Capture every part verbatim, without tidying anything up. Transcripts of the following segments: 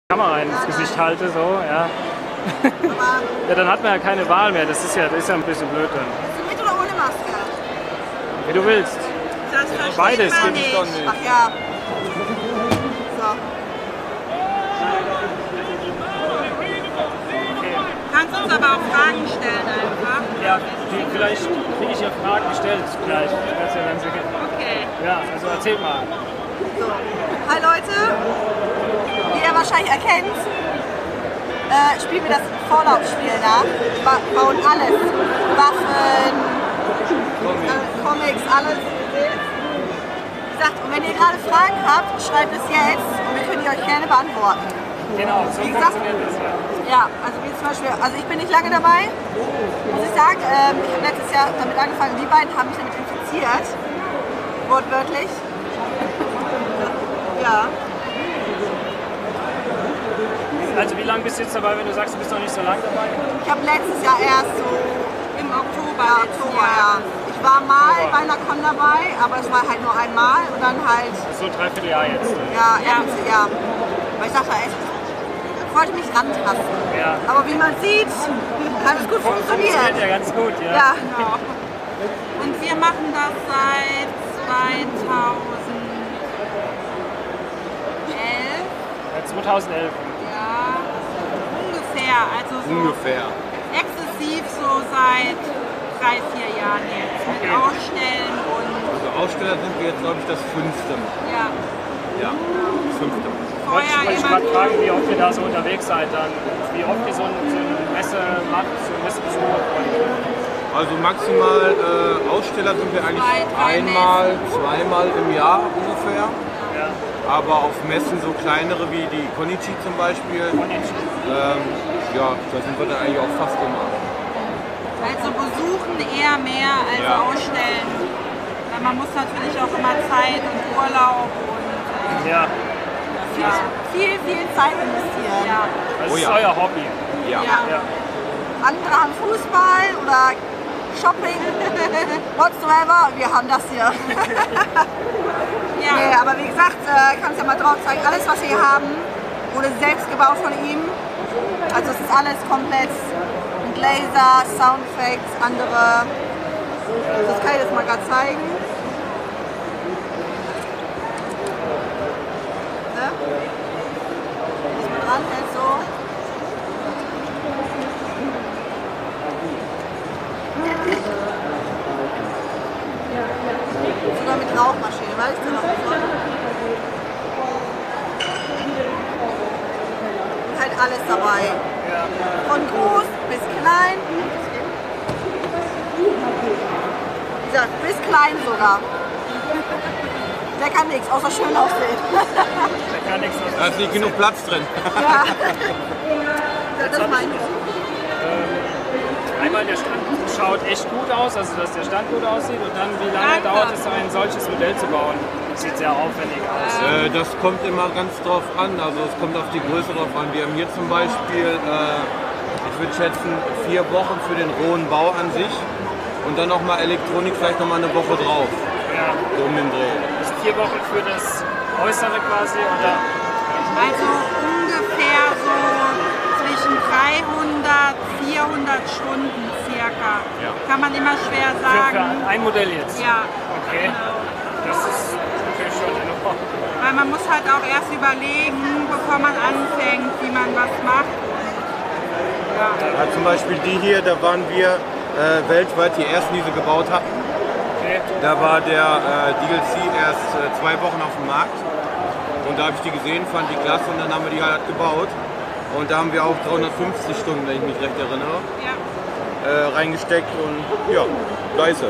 Kamera ins Gesicht halte, so, ja. Ja, dann hat man ja keine Wahl mehr, das ist ja, das ist ja ein bisschen blöd dann. Mit oder ohne Maske? Wie du willst. Das verstehe Beides man geht nicht. doch nicht. Ach ja. So. Kannst uns aber auch Fragen stellen einfach. Ja, die, vielleicht kriege ich ja Fragen gestellt gleich. Das ist ja ganz sicher. Okay. Ja, also erzähl mal. So. Hi Leute, wie ihr wahrscheinlich erkennt, äh, spielen wir das Fallout-Spiel nach. Wir bauen alles. Waffen, äh, Comics, alles. Wie gesagt, und wenn ihr gerade Fragen habt, schreibt es jetzt und wir können die euch gerne beantworten. Genau, so Wie gesagt, funktioniert das ja. Ja, also wie zum Beispiel, also ich bin nicht lange dabei, muss ich sagen. Ähm, ich habe letztes Jahr damit angefangen, die beiden haben mich damit infiziert. Wortwörtlich. Ja. Also wie lange bist du jetzt dabei, wenn du sagst, du bist noch nicht so lange dabei? Ich habe letztes Jahr erst so im Oktober, ja, Oktober, ja. Ich war mal bei einer Con dabei, aber es war halt nur einmal und dann halt. So ein Dreivierteljahr jetzt. Ja, ja. ja. Weil ich dachte, echt, ich wollte mich rantasten. Ja. Aber wie man sieht, hat es gut funktioniert. Funktioniert ja ganz gut, ja. Ja, genau. Und wir machen das seit zweitausendelf. Ja, zweitausendelf. Ja, ungefähr. Also so Ungefähr. exzessiv so seit drei, vier Jahren jetzt. Mit Okay. Ausstellen und. Also Aussteller sind wir jetzt, glaube ich, das fünfte. Ja. Ja, das fünfte. Ich Vorher wollte ich immer. gerade fragen, wie oft ihr da so unterwegs seid dann. Wie oft ihr so eine, so eine Messe macht, so ein Messebesuch. Also maximal äh, Aussteller sind wir eigentlich Zwei, drei einmal, zweimal im Jahr ungefähr. Ja. Aber auf Messen so kleinere wie die Konichi zum Beispiel, ähm, ja, da sind wir dann eigentlich auch fast immer. Also besuchen eher mehr als Ja. ausstellen. Weil man muss natürlich auch immer Zeit und Urlaub und äh, Ja, ja, viel, viel Zeit investieren. Ja. das Oh ist ja. euer Hobby. Ja. Ja. Ja. Andere haben Fußball oder Shopping, whatsoever. Wir haben das hier. Ja. Nee, aber wie gesagt, äh, ich kann es ja mal drauf zeigen. Alles, was wir hier haben, wurde selbst gebaut von ihm. Also es ist alles komplett mit Laser, Soundeffects, andere. Das kann ich jetzt mal gerade zeigen. Ne? Muss man dran, hält so. Sogar mit Rauchmaschine, weil ich dir noch nicht. Und halt alles dabei. Ja. Von groß bis klein. Wie gesagt, bis klein sogar. Der kann nichts, außer schön aussehen. Da kann nichts Da ist nicht genug Platz drin. Ja. Das hab meine ich. Einmal der Stand schaut echt gut aus, also dass der Stand gut aussieht und dann wie lange Danke. dauert es, ein solches Modell zu bauen? Das sieht sehr aufwendig aus. Äh, das kommt immer ganz drauf an, also es kommt auf die Größe drauf an. Wir haben hier zum Beispiel, äh, ich würde schätzen, vier Wochen für den rohen Bau an sich und dann nochmal Elektronik vielleicht nochmal eine Woche drauf, Ja. so um den Dreh. Also vier Wochen für das Äußere quasi oder Also ungefähr so zwischen dreihundert, vierhundert Stunden circa. Ja. Kann man immer schwer für, sagen. für ein Modell jetzt? Ja, Okay, das ist natürlich schon enorm. weil man muss halt auch erst überlegen, bevor man anfängt, wie man was macht. Ja. Ja, zum Beispiel die hier, da waren wir äh, weltweit die ersten, die sie gebaut hatten. Okay. Da war der äh, D L C erst äh, zwei Wochen auf dem Markt und da habe ich die gesehen, fand die klasse und dann haben wir die halt gebaut. Und da haben wir auch dreihundertfünfzig Stunden, wenn ich mich recht erinnere, Ja. äh, reingesteckt und ja, leise.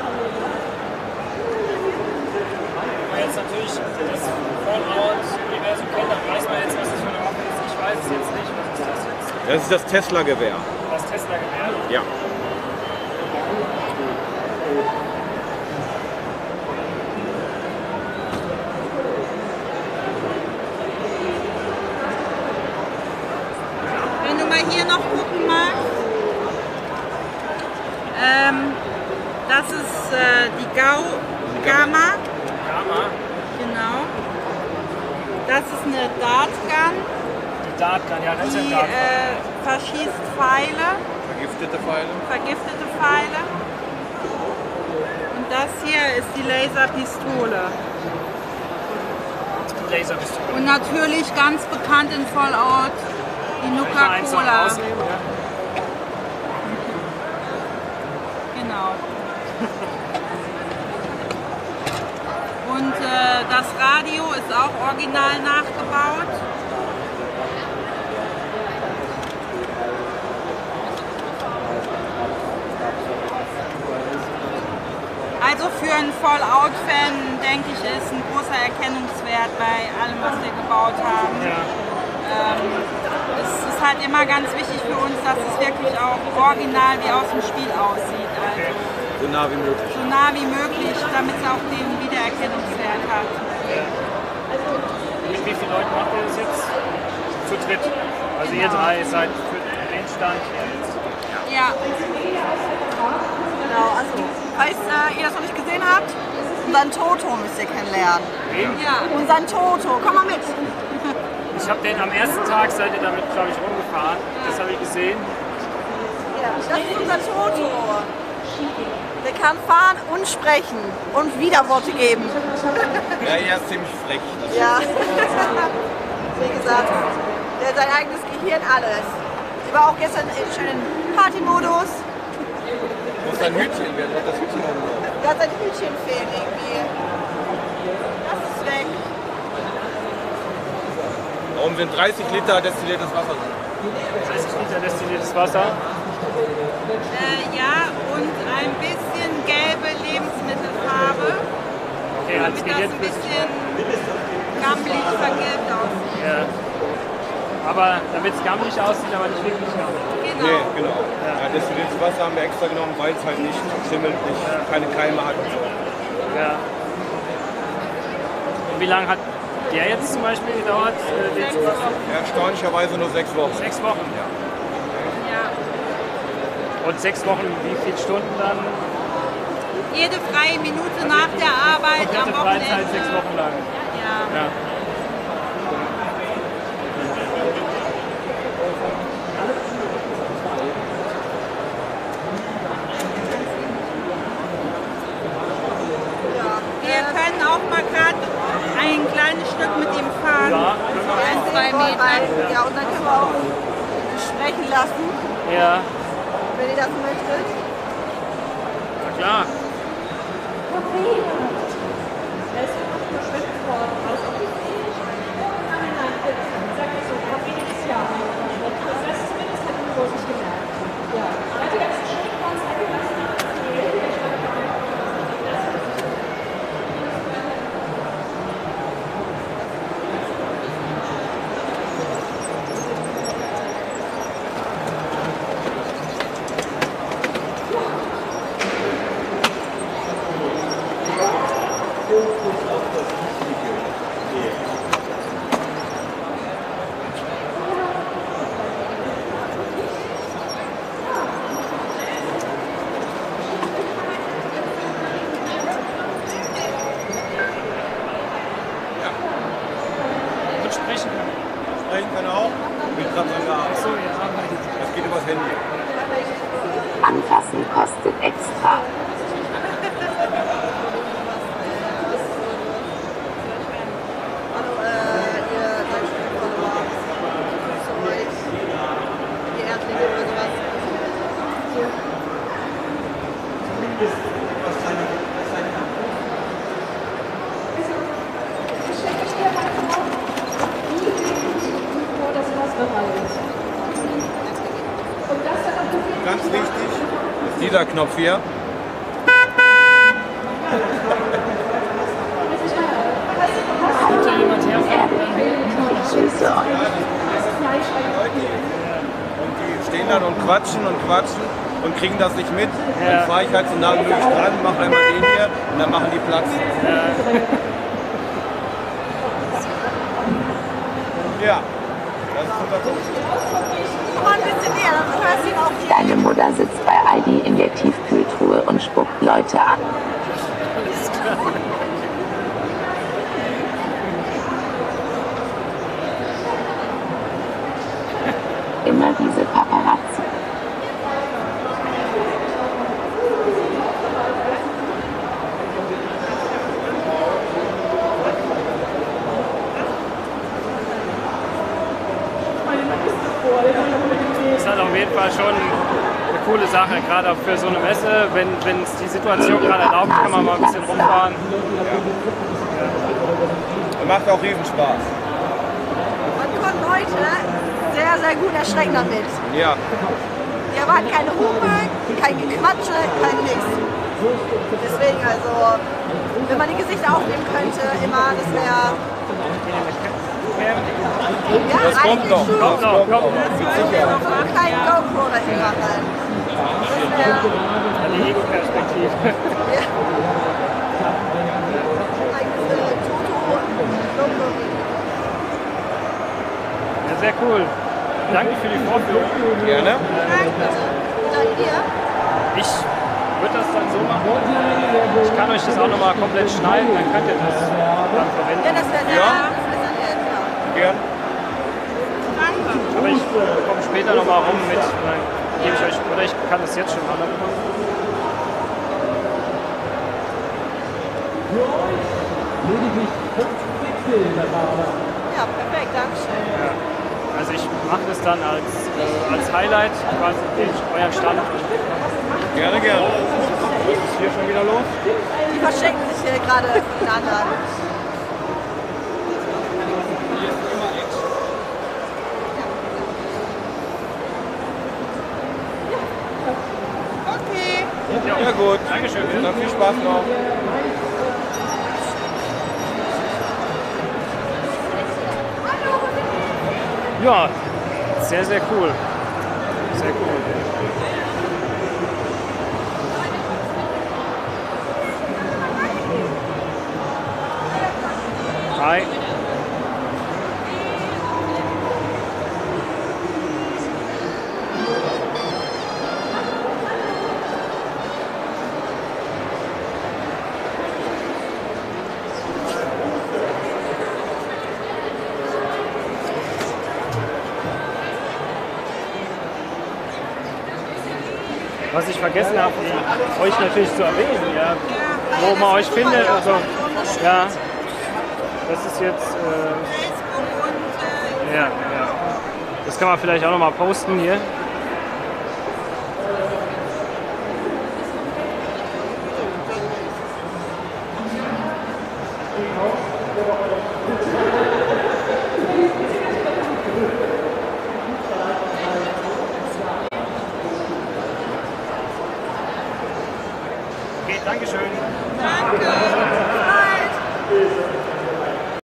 Wenn man jetzt natürlich das Fallout-Universum kennt, dann weiß man jetzt, was das für eine Waffe ist. Ich weiß es jetzt nicht. Was ist das jetzt? Das ist das Tesla-Gewehr. Das Tesla-Gewehr? Ja. Wenn du mal hier noch gucken magst. Ähm, das ist äh, die Gau Gamma. Gamma? Genau. Das ist eine Dartgun. Dartgun, ja, das ist ja ein Die Dartgun. äh, verschießt Pfeile, Vergiftete Pfeile. vergiftete Pfeile. Und das hier ist die Laserpistole. Laserpistole. Und natürlich ganz bekannt in Fallout die Nuka-Cola. Genau. Und äh, das Radio ist auch original nachgebaut. Also für einen Fallout-Fan, denke ich, ist ein großer Erkennungswert bei allem, was wir gebaut haben. Ja. Ähm, es ist halt immer ganz wichtig für uns, dass es wirklich auch original wie aus dem Spiel aussieht. Also So nah wie möglich. so nah wie möglich, damit es auch den Wiedererkennungswert hat. Ja. Mit wie vielen Leuten macht ihr das jetzt? Zu dritt. Also ihr Genau. drei seid für den Stand hier jetzt. Ja, Genau, also, falls äh, ihr das noch nicht gesehen habt, unseren Toto müsst ihr kennenlernen. Wen? ja. Unseren Toto, komm mal mit. Ich habe den am ersten Tag, seid ihr damit, glaube ich, rumgefahren. Das habe ich gesehen. Das ist unser Toto. Der kann fahren und sprechen und Widerworte geben. Ja, er ist ziemlich frech. Das Ja. Wie gesagt, der hat sein eigenes Gehirn, alles. Sie war auch gestern in schönen Partymodus. muss ein Hütchen werden, das Hütchen umlaufen. Der hat sein Hütchen fehlt irgendwie. Das ist weg. Warum sind dreißig Liter destilliertes Wasser drin? dreißig Liter destilliertes Wasser. Äh, ja, und ein bisschen gelbe Lebensmittelfarbe, Okay, als damit das Gehirn ein bisschen gammelig vergilbt aussieht. Ja. Aber damit es gammelig aussieht, aber nicht wirklich gammelig. Genau. Nee, genau. Ja, destilliertes Wasser haben wir extra genommen, weil es halt nicht schimmelt, nicht, keine Keime hat und so. Ja. Und wie lange hat der jetzt zum Beispiel gedauert? Äh, den Sechs zu machen? Wochen. Ja, erstaunlicherweise nur sechs Wochen. Sechs Wochen. Ja. Ja. Und sechs Wochen, wie viele Stunden dann? Jede freie Minute nach der Arbeit am Komplette Freizeit Wochenende. sechs Wochen lang. Ja. Ja. Wir können auch mal gerade ein kleines Stück mit ihm fahren. Ja. Ein, zwei Meter. Ja, und dann können wir auch sprechen lassen, Ja, wenn ihr das möchtet. na klar. Und sprechen kann. Sprechen kann er auch, mit gerade dran gearbeitet. So, ihr arbeitet. Das geht übers Handy. Anfassen kostet extra. Hallo, äh, ihr Livestream-Follower. Grüße euch. Die Erdlinge oder sowas. Ganz wichtig ist dieser Knopf hier. Kommt da jemand her? Süße Und die stehen dann und quatschen und quatschen und kriegen das nicht mit. Ja. Dann fahre ich halt so nah wie möglich dran, mache einmal den hier und dann machen die Platz. Ja, das ist unser Punkt. Komm mal ein bisschen näher, dann hörst du ihn auch hier. Deine Mutter sitzt bei Aldi in der Tiefkühltruhe und spuckt Leute an. ist halt auf jeden Fall schon eine coole Sache, gerade auch für so eine Messe. Wenn es die Situation gerade erlaubt, kann man mal ein bisschen rumfahren. Ja. Macht auch riesen Spaß. Man konnte heute sehr, sehr gut erschrecken damit. Ja. Die erwarten keine Hupe, kein Gequatsche, kein Nix. Deswegen also, wenn man die Gesichter aufnehmen könnte, immer, das wäre... Ja, Das kommt noch. schon. Kommt noch, kommt noch. Mit Sicherheit. Noch kein GoPro dahin machen. Das wäre... Die Ego-Perspektive. Ja. Eigenes äh, Toto-GoPro. Ja, sehr cool. Danke für die Vorführung. Gerne. Danke dir. Ich würde das dann so machen. Ich kann euch das auch nochmal komplett schneiden, dann könnt ihr das dann verwenden. Ja, das wäre sehr, Ja. das wär sehr nett, ja. Gerne. Aber ich komme später nochmal rum mit, dann gebe ich euch, oder ich kann das jetzt schon machen. Ja, perfekt, danke schön. Ja. Also ich mache das dann als, äh, als Highlight, quasi den, euren Stand. Gerne, gerne. Was ist hier schon wieder los? Die verschenken sich hier gerade von den anderen. Okay. Ja gut. Dankeschön. Dann viel Spaß noch. Ja, sehr, sehr cool. Sehr cool. Hi. Was ich vergessen habe, euch natürlich zu erwähnen, ja, wo man euch findet. Also, ja, das ist jetzt. Äh, ja, ja. Das kann man vielleicht auch noch mal posten hier. Okay, Dankeschön. Danke.